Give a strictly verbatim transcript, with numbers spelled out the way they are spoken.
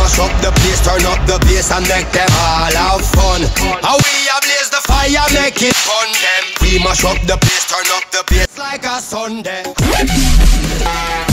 mash up the place, turn up the bass and make them all have fun. How we ablaze the fire, make it fun them. We mash up the place, turn up the bass like a Sunday.